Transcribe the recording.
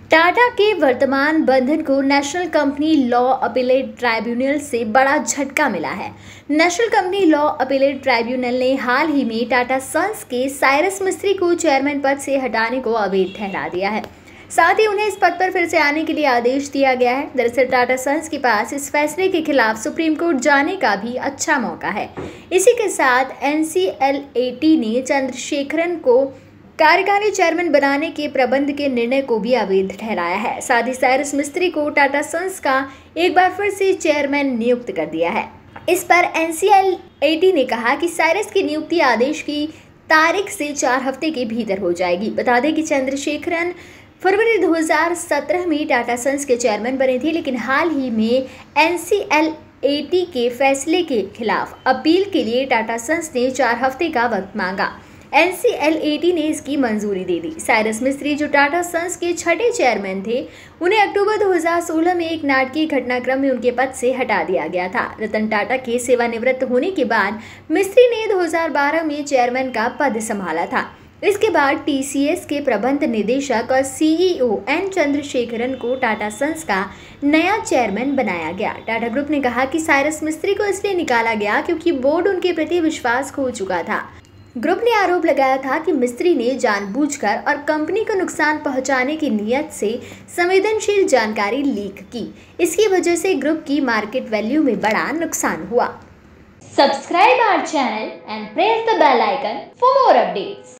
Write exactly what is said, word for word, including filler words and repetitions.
टाटा के वर्तमान बंधन को national company law appellate tribunal से बड़ा झटका मिला है। National company law appellate tribunal ने हाल ही में टाटा सन्स के साइरस मिस्त्री को चेयरमैन पद से हटाने को अवैध ठहरा दिया है। साथ ही उन्हें इस पद पर फिर से आने के लिए आदेश दिया गया है। दरअसल टाटा सन्स के पास इस फैसले के खिलाफ सुप्रीम कोर्ट जाने का भी अच्छा मौका है। इसी के साथ N C L A T ने चंद्रशेखरन को कार्यकारी चेयरमैन बनाने के प्रबंध के निर्णय को भी अवैध ठहराया है। साथ ही साइरस मिस्त्री को टाटा सन्स का एक बार फिर से चेयरमैन नियुक्त कर दिया है। इस पर N C L A T ने कहा कि साइरस की नियुक्ति आदेश की तारीख से चार हफ्ते के भीतर हो जाएगी। बता दें कि चंद्रशेखरन फरवरी दो हज़ार सत्रह में टाटा सन्स के चेयरमैन बने थे, लेकिन हाल ही में N C L A T के फैसले के खिलाफ अपील के लिए टाटा सन्स ने चार हफ्ते का वक्त मांगा। N C L A T ने इसकी मंजूरी दे दी। साइरस मिस्त्री, जो टाटा सन्स के छठे चेयरमैन थे, उन्हें अक्टूबर दो हज़ार सोलह में एक नाटकीय घटनाक्रम में उनके पद से हटा दिया गया था। रतन टाटा के सेवानिवृत्त होने के बाद मिस्त्री ने दो हज़ार बारह में चेयरमैन का पद संभाला था। इसके बाद टी सी एस के प्रबंध निदेशक और सी ई ओ एन चंद्रशेखरन को टाटा सन्स का नया चेयरमैन बनाया गया। टाटा ग्रुप ने कहा कि साइरस मिस्त्री को इसलिए निकाला गया क्योंकि बोर्ड उनके प्रति विश्वास खो चुका था। ग्रुप ने आरोप लगाया था कि मिस्त्री ने जानबूझकर और कंपनी को नुकसान पहुंचाने की नीयत से संवेदनशील जानकारी लीक की। इसकी वजह से ग्रुप की मार्केट वैल्यू में बड़ा नुकसान हुआ। Subscribe our channel and press the bell icon for more updates.